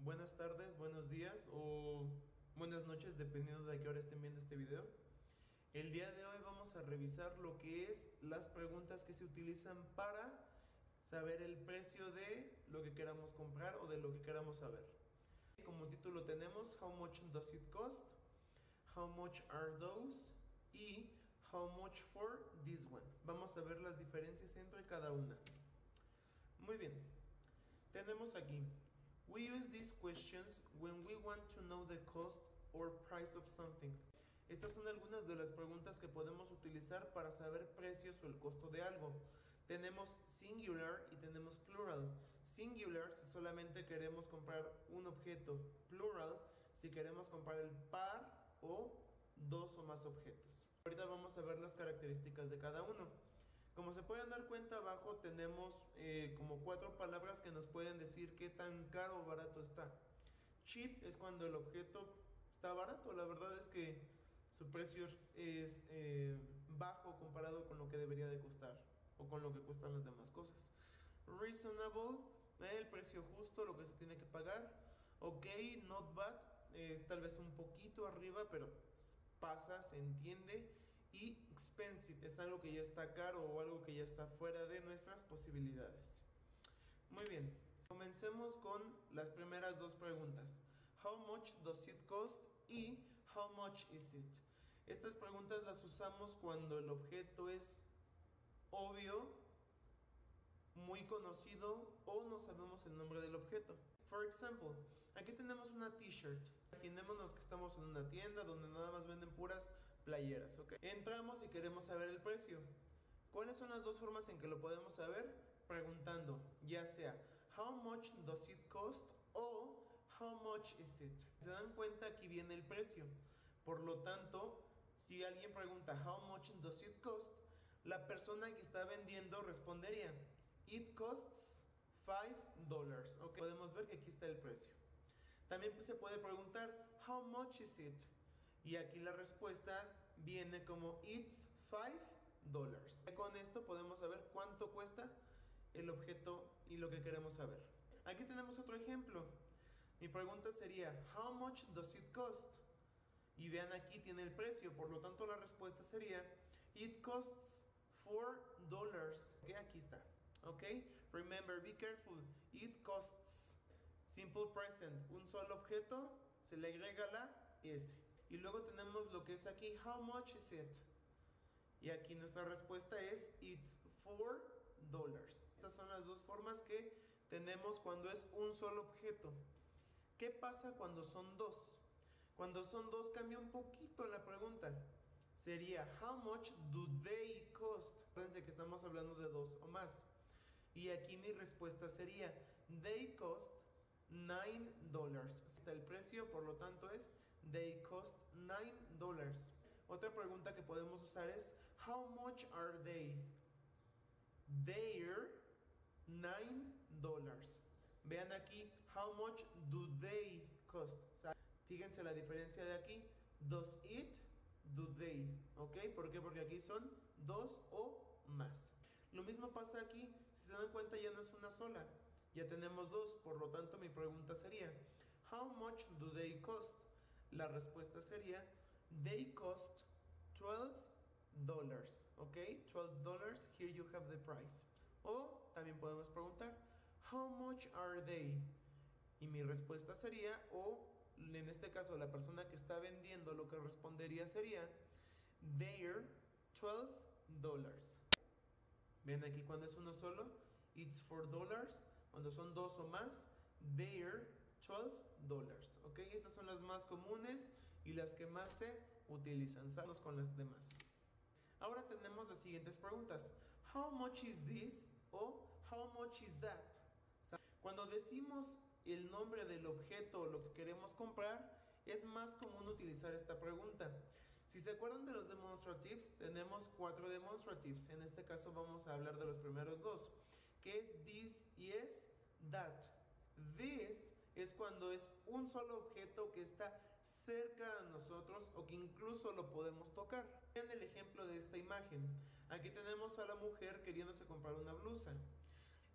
buenas tardes, buenos días o buenas noches, dependiendo de a qué hora estén viendo este video. El día de hoy vamos a revisar lo que es las preguntas que se utilizan para saber el precio de lo que queramos comprar o de lo que queramos saber. Como título tenemos How much does it cost? How much are those? Y How much for this one. Vamos a ver las diferencias entre cada una. Muy bien, tenemos aquí we use these questions when we want to know the cost or price of something. Estas son algunas de las preguntas que podemos utilizar para saber precios o el costo de algo. Tenemos singular y tenemos plural. Singular si solamente queremos comprar un objeto. Plural si queremos comprar el par o dos o más objetos. Ahorita vamos a ver las características de cada uno. Como se pueden dar cuenta, abajo tenemos como 4 palabras que nos pueden decir qué tan caro o barato está. Cheap es cuando el objeto está barato, la verdad es que su precio es bajo comparado con lo que debería de costar o con lo que cuestan las demás cosas. Reasonable, el precio justo, lo que se tiene que pagar. Ok, not bad, es tal vez un poquito arriba, pero pasa, se entiende. Y expensive es algo que ya está caro o algo que ya está fuera de nuestras posibilidades. Muy bien, comencemos con las primeras dos preguntas. How much does it cost? Y how much is it? Estas preguntas las usamos cuando el objeto es obvio, muy conocido o no sabemos el nombre del objeto. For example, aquí tenemos una t-shirt. Imaginémonos que estamos en una tienda donde nada más venden puras playeras, ¿ok? Entramos y queremos saber el precio. ¿Cuáles son las dos formas en que lo podemos saber? Preguntando, ya sea how much does it cost o how much is it. Se dan cuenta, aquí viene el precio. Por lo tanto, si alguien pregunta how much does it cost, la persona que está vendiendo respondería it costs $5, ¿ok? Podemos ver que aquí está el precio. También se puede preguntar how much is it, y aquí la respuesta viene como it's $5. Con esto podemos saber cuánto cuesta el objeto y lo que queremos saber. Aquí tenemos otro ejemplo. Mi pregunta sería how much does it cost, y vean, aquí tiene el precio, por lo tanto la respuesta sería it costs $4. ¿Ok? Aquí está. ¿Ok? Remember, be careful. It costs. Simple present, un solo objeto, se le agrega la S. Y luego tenemos lo que es aquí, how much is it? Y aquí nuestra respuesta es it's $4. Estas son las dos formas que tenemos cuando es un solo objeto. ¿Qué pasa cuando son dos? Cuando son dos cambia un poquito la pregunta. Sería how much do they cost? Fíjense que estamos hablando de dos o más. Y aquí mi respuesta sería they cost $9. Está el precio, por lo tanto es they cost $9. Otra pregunta que podemos usar es how much are they? They're $9. Vean aquí, how much do they cost? O sea, fíjense la diferencia de aquí. Does it, do they. ¿Ok? ¿Por qué? Porque aquí son dos o más. Lo mismo pasa aquí. Si se dan cuenta, ya no es una sola, ya tenemos dos. Por lo tanto, mi pregunta sería how much do they cost? La respuesta sería they cost $12. ¿Ok? $12. Here you have the price. O también podemos preguntar how much are they? Y mi respuesta sería, o en este caso la persona que está vendiendo lo que respondería sería they're $12. Ven aquí, cuando es uno solo, it's $4. Cuando son dos o más, they're $12. ¿Ok? Estas son las más comunes y las que más se utilizan. Sanos con las demás. Ahora tenemos las siguientes preguntas. How much is this? O how much is that? Cuando decimos el nombre del objeto o lo que queremos comprar, es más común utilizar esta pregunta. Si se acuerdan de los demonstratives, tenemos 4 demonstratives. En este caso vamos a hablar de los primeros dos, que es this y es that. This es cuando es un solo objeto que está cerca a nosotros o que incluso lo podemos tocar. Vean el ejemplo de esta imagen. Aquí tenemos a la mujer queriéndose comprar una blusa.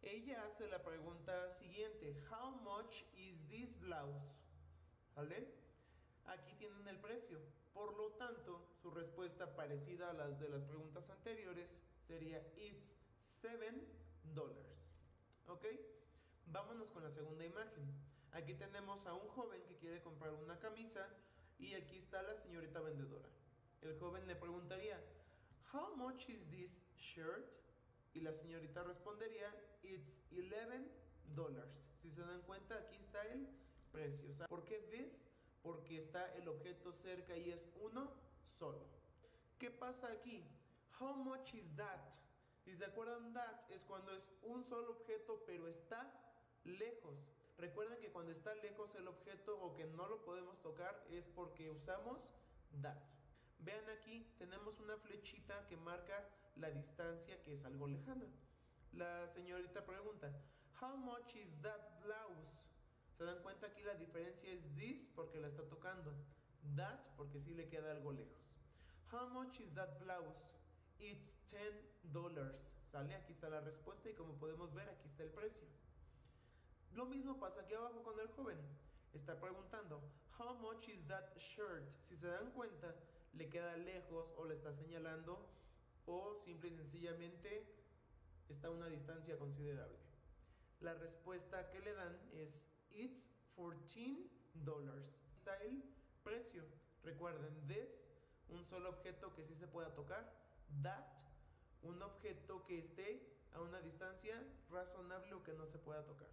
Ella hace la pregunta siguiente: How much is this blouse? ¿Vale? Aquí tienen el precio. Por lo tanto, su respuesta, parecida a las de las preguntas anteriores, sería It's $7. ¿Ok? Vámonos con la segunda imagen. Aquí tenemos a un joven que quiere comprar una camisa y aquí está la señorita vendedora. El joven le preguntaría: How much is this shirt? Y la señorita respondería: It's $11. Si se dan cuenta, aquí está el precio. ¿Por qué this? Porque está el objeto cerca y es uno solo. ¿Qué pasa aquí? How much is that? Si se acuerdan, that es cuando es un solo objeto pero está lejos. Recuerden que cuando está lejos el objeto o que no lo podemos tocar es porque usamos that. Vean aquí, tenemos una flechita que marca la distancia, que es algo lejana. La señorita pregunta: How much is that blouse? ¿Se dan cuenta? Aquí la diferencia es this porque la está tocando, that porque sí le queda algo lejos. How much is that blouse? It's $10. ¿Sale? Aquí está la respuesta y como podemos ver, aquí está el precio. Lo mismo pasa aquí abajo con el joven. Está preguntando: How much is that shirt? Si se dan cuenta, le queda lejos o le está señalando o simple y sencillamente está a una distancia considerable. La respuesta que le dan es It's $14. Está el precio. Recuerden, this, un solo objeto que sí se pueda tocar. That, un objeto que esté a una distancia razonable o que no se pueda tocar.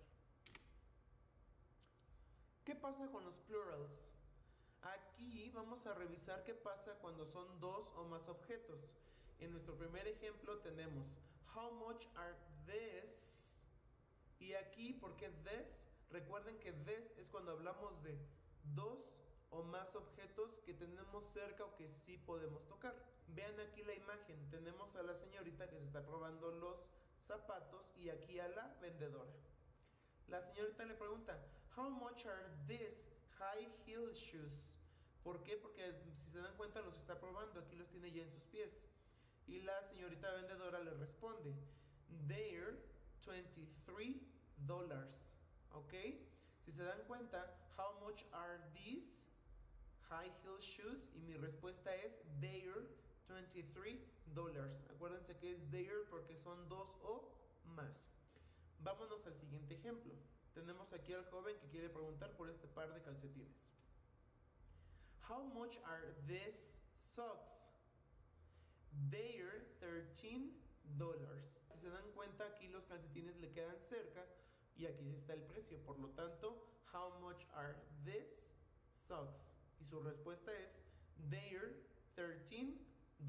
¿Qué pasa con los plurals? Aquí vamos a revisar qué pasa cuando son dos o más objetos. En nuestro primer ejemplo tenemos How much are these? Y aquí, ¿por qué this? Recuerden que this es cuando hablamos de dos o más objetos que tenemos cerca o que sí podemos tocar. Vean aquí la imagen. Tenemos a la señorita que se está probando los zapatos y aquí a la vendedora. La señorita le pregunta: How much are these high heel shoes? ¿Por qué? Porque si se dan cuenta los está probando, aquí los tiene ya en sus pies. Y la señorita vendedora le responde: They're $23. ¿Ok? Si se dan cuenta, how much are these high heel shoes? Y mi respuesta es they're $23. Acuérdense que es they're porque son dos o más. Vámonos al siguiente ejemplo. Tenemos aquí al joven que quiere preguntar por este par de calcetines. How much are these socks? They're $13. Si se dan cuenta, aquí los calcetines le quedan cerca y aquí está el precio. Por lo tanto, how much are these socks? Y su respuesta es they're $13.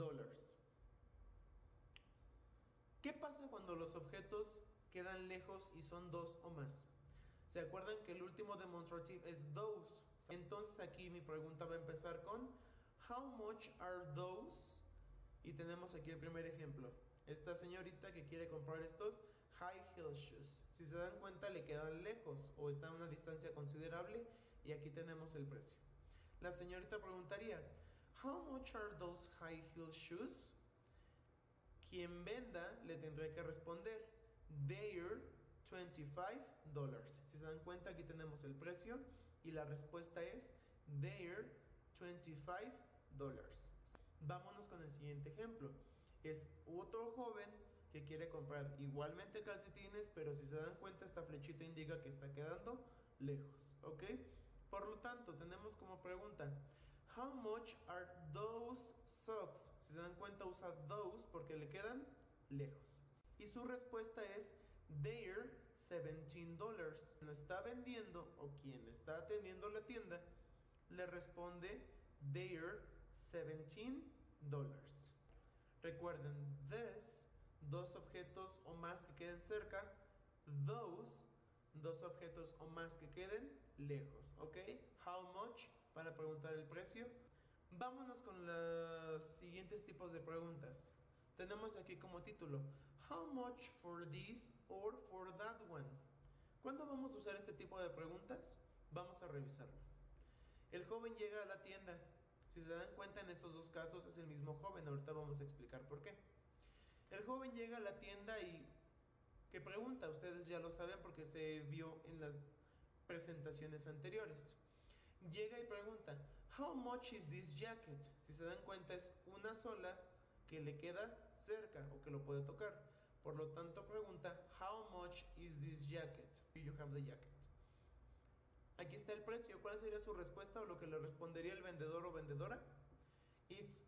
¿Qué pasa cuando los objetos quedan lejos y son dos o más? ¿Se acuerdan que el último demonstrative es those? Entonces aquí mi pregunta va a empezar con how much are those? Y tenemos aquí el primer ejemplo. Esta señorita que quiere comprar estos high heel shoes. Si se dan cuenta, le quedan lejos o está a una distancia considerable y aquí tenemos el precio. La señorita preguntaría: How much are those high heel shoes? Quien venda le tendría que responder they're $25. Si se dan cuenta, aquí tenemos el precio y la respuesta es they're $25. Vámonos con el siguiente ejemplo. Es otro joven que quiere comprar igualmente calcetines, pero si se dan cuenta, esta flechita indica que está quedando lejos, ¿ok? Por lo tanto, tenemos como pregunta: How much are those socks? Si se dan cuenta, usa those porque le quedan lejos. Y su respuesta es they're $17. Quien está vendiendo o quien está atendiendo la tienda le responde they're $17. Recuerden, this, dos objetos o más que queden cerca; those, dos objetos o más que queden lejos, ¿ok? How much, para preguntar el precio. Vámonos con los siguientes tipos de preguntas. Tenemos aquí como título How much for this or for that one? ¿Cuándo vamos a usar este tipo de preguntas? Vamos a revisarlo. El joven llega a la tienda. Si se dan cuenta, en estos dos casos es el mismo joven. Ahorita vamos a explicar por qué. El joven llega a la tienda y ¿Qué pregunta? Ustedes ya lo saben porque se vio en las presentaciones anteriores. Llega y pregunta, how much is this jacket? Si se dan cuenta es una sola que le queda cerca o que lo puede tocar. Por lo tanto pregunta, how much is this jacket? You have the jacket. Aquí está el precio. ¿Cuál sería su respuesta o lo que le respondería el vendedor o vendedora? It's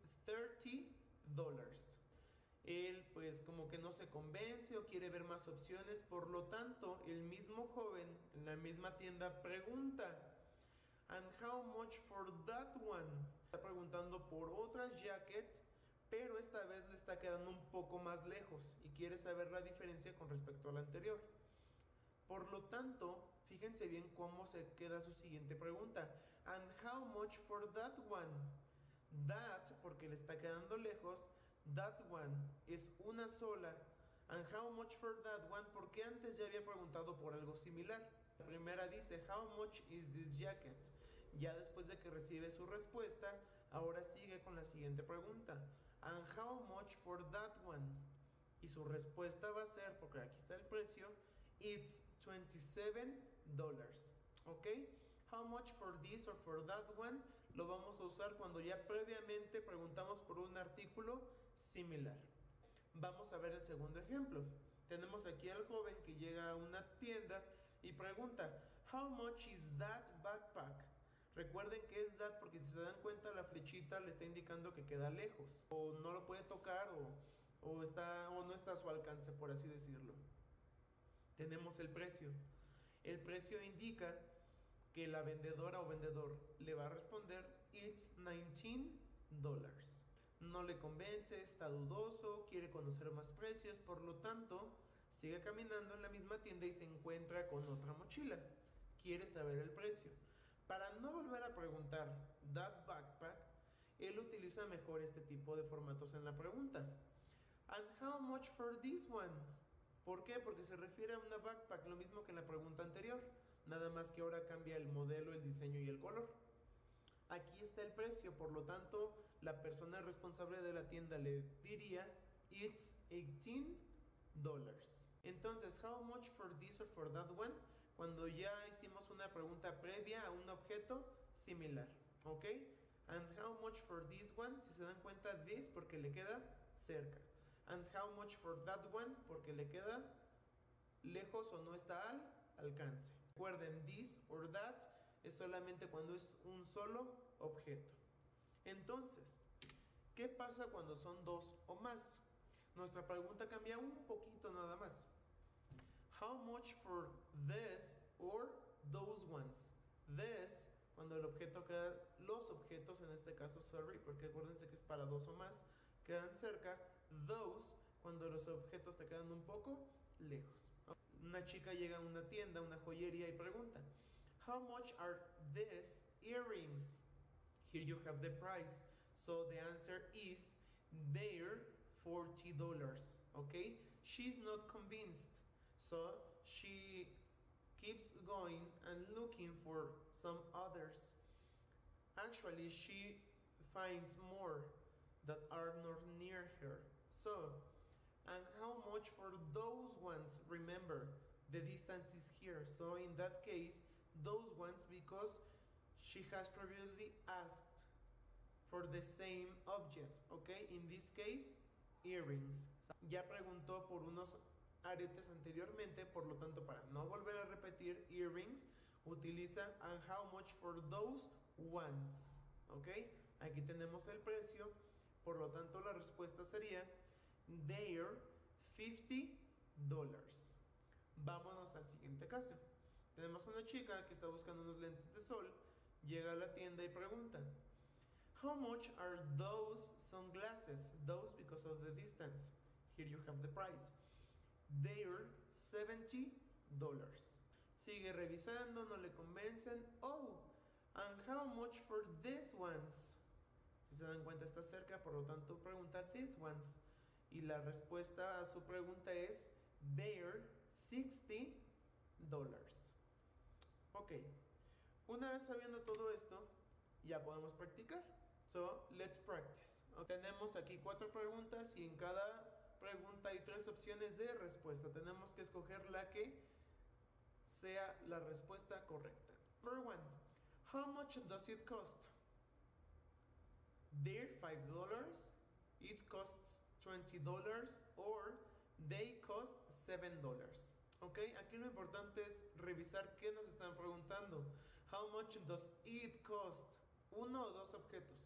$30. Él pues como que no se convence o quiere ver más opciones, por lo tanto el mismo joven en la misma tienda pregunta, and how much for that one? Está preguntando por otra jacket, pero esta vez le está quedando un poco más lejos y quiere saber la diferencia con respecto a la anterior. Por lo tanto, fíjense bien cómo se queda su siguiente pregunta, and how much for that one? That, porque le está quedando lejos, that one es una sola. And how much for that one? Porque antes ya había preguntado por algo similar. La primera dice, how much is this jacket? Ya después de que recibe su respuesta, ahora sigue con la siguiente pregunta. And how much for that one? Y su respuesta va a ser, porque aquí está el precio, it's $27. ¿Ok? How much for this or for that one? Lo vamos a usar cuando ya previamente preguntamos por un artículo similar. Vamos a ver el segundo ejemplo. Tenemos aquí al joven que llega a una tienda y pregunta, how much is that backpack? Recuerden que es that porque si se dan cuenta la flechita le está indicando que queda lejos o no lo puede tocar o no está a su alcance, por así decirlo. Tenemos el precio. El precio indica que la vendedora o vendedor le va a responder it's $19. No le convence, está dudoso, quiere conocer más precios, por lo tanto sigue caminando en la misma tienda y se encuentra con otra mochila. Quiere saber el precio. Para no volver a preguntar that backpack, él utiliza mejor este tipo de formatos en la pregunta. And how much for this one? ¿Por qué? Porque se refiere a una backpack, lo mismo que en la pregunta anterior, nada más que ahora cambia el modelo, el diseño y el color. Aquí está el precio, por lo tanto, la persona responsable de la tienda le diría, it's $18. Entonces, how much for this or for that one? Cuando ya hicimos una pregunta previa a un objeto similar, ¿ok? And how much for this one? Si se dan cuenta, this porque le queda cerca. And how much for that one? Porque le queda lejos o no está al alcance. Recuerden, this or that es solamente cuando es un solo objeto. Entonces, ¿qué pasa cuando son dos o más? Nuestra pregunta cambia un poquito nada más. How much for this or those ones? This, cuando el objeto queda, los objetos en este caso, sorry, porque acuérdense que es para dos o más, quedan cerca. Those, cuando los objetos te quedan un poco lejos. Una chica llega a una tienda, una joyería y pregunta, how much are these earrings? Here you have the price. So the answer is they're $40. Okay? She's not convinced. So she keeps going and looking for some others. Actually, she finds more that are not near her. So, and how much for those ones? Remember, the distance is here. So in that case, those ones, because she has previously asked for the same object, okay? In this case, earrings. Ya preguntó por unos aretes anteriormente, por lo tanto, para no volver a repetir earrings, utiliza and how much for those ones, okay? Aquí tenemos el precio, por lo tanto, la respuesta sería they're $50. Vámonos al siguiente caso. Tenemos una chica que está buscando unos lentes de sol, llega a la tienda y pregunta, how much are those sunglasses? Those because of the distance. Here you have the price. They're $70. Sigue revisando, no le convencen. Oh, and how much for these ones? Si se dan cuenta está cerca, por lo tanto pregunta these ones. Y la respuesta a su pregunta es they're $60. Ok, una vez sabiendo todo esto, ya podemos practicar. So, let's practice. Tenemos aquí 4 preguntas y en cada pregunta hay 3 opciones de respuesta. Tenemos que escoger la que sea la respuesta correcta. Number 1. How much does it cost? They're $5, it costs $20, or they cost $7. Ok, aquí lo importante es revisar qué nos están preguntando. How much does it cost? ¿Uno o dos objetos?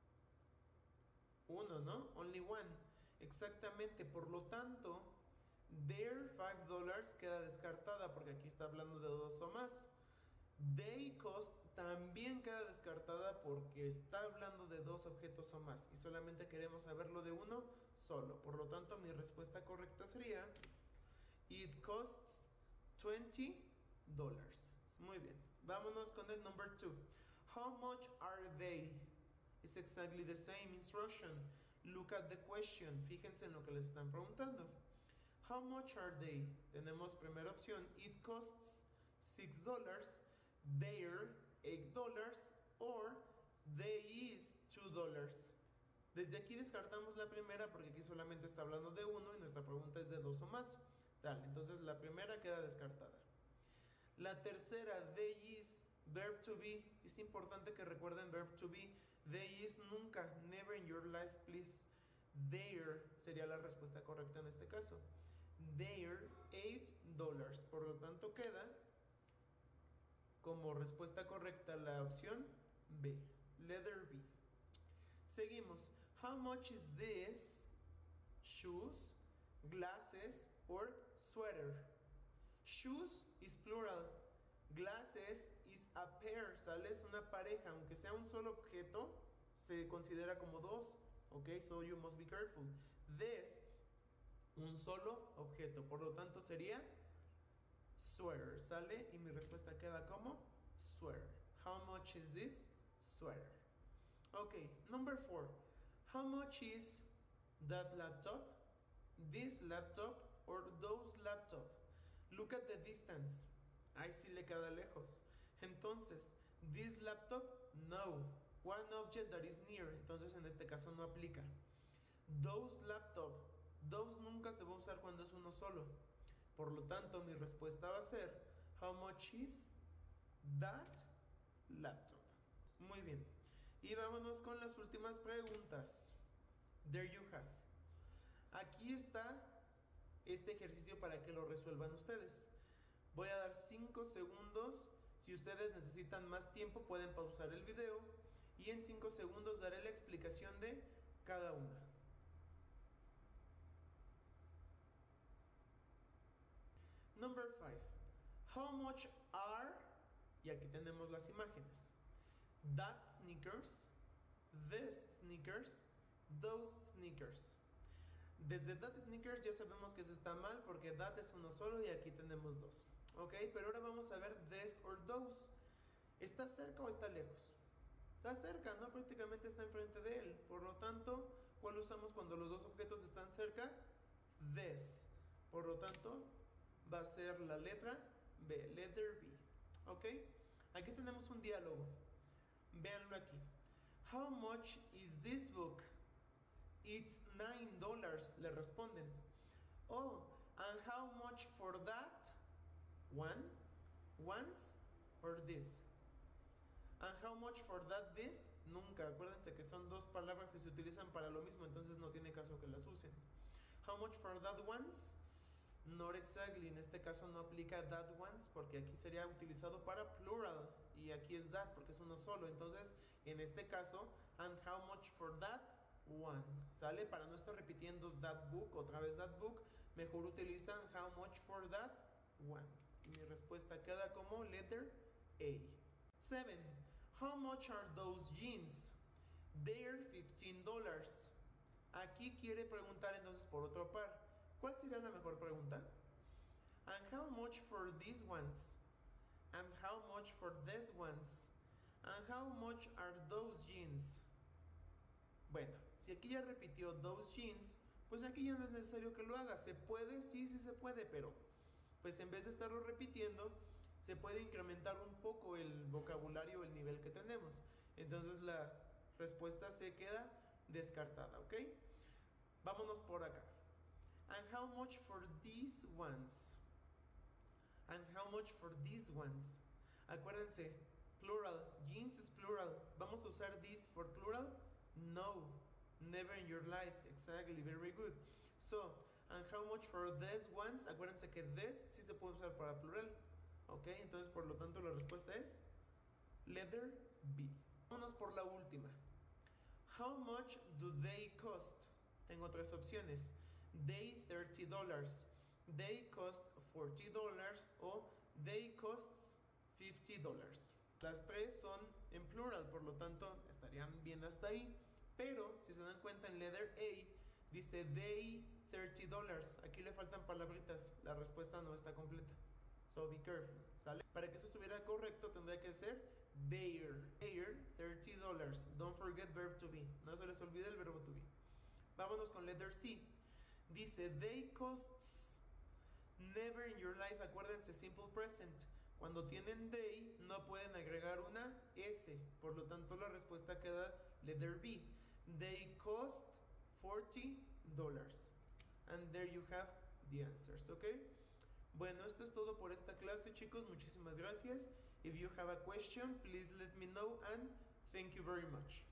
Uno, ¿no? Only one. Exactamente, por lo tanto, their $5 queda descartada porque aquí está hablando de dos o más. They cost también queda descartada porque está hablando de dos objetos o más y solamente queremos saberlo de uno solo. Por lo tanto, mi respuesta correcta sería it costs $20. Muy bien. Vámonos con el number 2. How much are they? It's exactly the same instruction. Look at the question. Fíjense en lo que les están preguntando. How much are they? Tenemos primera opción. It costs $6. They're $8. Or they is $2. Desde aquí descartamos la primera porque aquí solamente está hablando de uno y nuestra pregunta es de dos o más. Tal, entonces la primera queda descartada. La tercera, they is, verb to be. Es importante que recuerden verb to be. They is nunca, never in your life, please. There sería la respuesta correcta en este caso. They're $8. Por lo tanto queda como respuesta correcta la opción B, letter B. Seguimos. How much is this? Shoes, glasses, or sweater? Shoes is plural. Glasses is a pair, ¿sale? Es una pareja. Aunque sea un solo objeto, se considera como dos. Ok, so you must be careful. This, un solo objeto. Por lo tanto sería sweater, ¿sale? Y mi respuesta queda como sweater. How much is this sweater? Ok, number 4. How much is that laptop, this laptop, or those laptop? Look at the distance. Ahí sí le queda lejos. Entonces, this laptop, no. One object that is near. Entonces, en este caso no aplica. Those laptop. Those nunca se va a usar cuando es uno solo. Por lo tanto, mi respuesta va a ser how much is that laptop? Muy bien. Y vámonos con las últimas preguntas. There you have. Aquí está este ejercicio para que lo resuelvan ustedes. Voy a dar 5 segundos. Si ustedes necesitan más tiempo, pueden pausar el video. Y en 5 segundos daré la explicación de cada una. Number 5. How much are, y aquí tenemos las imágenes, that sneakers, this sneakers, those sneakers. Desde that sneakers ya sabemos que eso está mal porque that es uno solo y aquí tenemos dos. Ok, pero ahora vamos a ver this or those. ¿Está cerca o está lejos? Está cerca, ¿no? Prácticamente está enfrente de él. Por lo tanto, ¿cuál usamos cuando los dos objetos están cerca? This. Por lo tanto, va a ser la letra B, letter B. ¿Ok? Aquí tenemos un diálogo. Véanlo aquí. How much is this book? It's $9, le responden. Oh, and how much for that? One, once, or this? And how much for that this? Nunca. Acuérdense que son dos palabras que se utilizan para lo mismo, entonces no tiene caso que las usen. How much for that once? Not exactly. En este caso no aplica that once porque aquí sería utilizado para plural y aquí es that porque es uno solo. Entonces, en este caso, and how much for that one. ¿Sale? Para no estar repitiendo that book, otra vez that book, mejor utilizan how much for that one. Y mi respuesta queda como letter A. 7. How much are those jeans? They're $15. Aquí quiere preguntar entonces por otro par. ¿Cuál sería la mejor pregunta? And how much for these ones? And how much for these ones? And how much are those jeans? Bueno, si aquí ya repitió those jeans, pues aquí ya no es necesario que lo haga. ¿Se puede? Sí, sí se puede, pero pues en vez de estarlo repitiendo, se puede incrementar un poco el vocabulario o el nivel que tenemos. Entonces la respuesta se queda descartada, ¿ok? Vámonos por acá. And how much for these ones? And how much for these ones? Acuérdense, plural, jeans is plural. ¿Vamos a usar these for plural? No, never in your life. Exactly, very good. So, and how much for these ones? Acuérdense que this sí se puede usar para plural. Ok, entonces por lo tanto la respuesta es letter B. Vámonos por la última. How much do they cost? Tengo tres opciones. They $30. They cost $40 o they costs $50. Las tres son en plural, por lo tanto estarían bien hasta ahí. Pero si se dan cuenta en letter A dice they $30. Aquí le faltan palabritas. La respuesta no está completa. So be careful, ¿sale? Para que eso estuviera correcto tendría que ser their $30. Don't forget verb to be. No se les olvide el verbo to be. Vámonos con letter C. Dice they costs. Never in your life, acuérdense, simple present. Cuando tienen they, no pueden agregar una S. Por lo tanto, la respuesta queda letter B. They cost $40. And there you have the answers, ¿ok? Bueno, esto es todo por esta clase, chicos. Muchísimas gracias. If you have a question, please let me know and thank you very much.